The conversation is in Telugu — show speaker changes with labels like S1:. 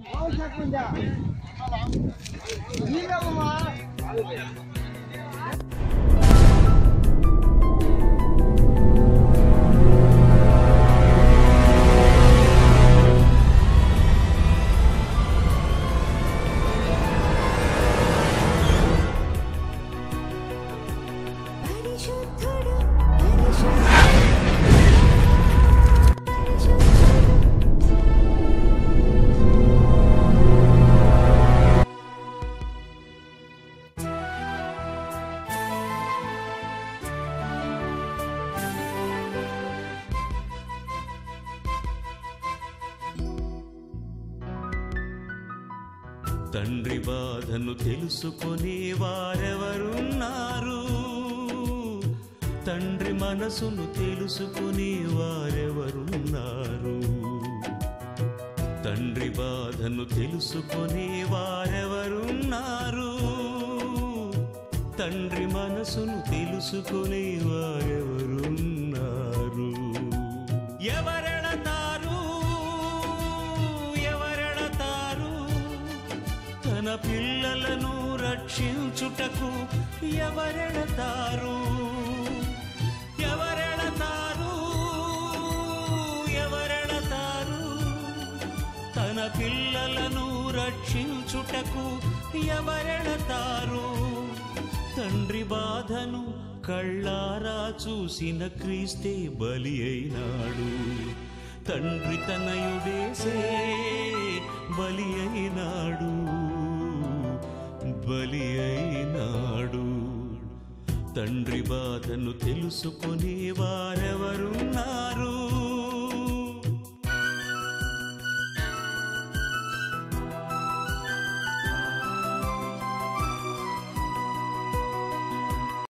S1: తండ్రి బాధను తెలుసుకునే వారెవరున్నారు? తండ్రి మనసును తెలుసుకునే వారెవరున్నారు? తండ్రి బాధను తెలుసుకునే వారెవరున్నారు? తండ్రి మనసును తెలుసుకునే వారెవరున్నారు? ఎవరెడతారు తన పిల్లలను రక్షించుటకు? ఎవరెడతారు తన పిల్లలను రక్షించుటకు? ఎవరెడతారు? తండ్రి బాధను కళ్ళారా చూసిన క్రీస్తే బలి అయినాడు. తండ్రి తనయుడేసే బలి అయినాడు. తండ్రి బాధను తెలుసుకునే వారెవరున్నారు?